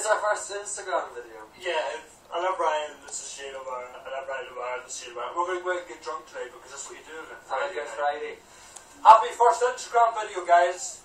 It's our first Instagram video. Yeah, I love Brian, this is Shane O'Brien. I love Brian O'Brien, this is Shane O'Brien. We're going to go out and get drunk today because that's what you do. Friday. Happy first Instagram video, guys.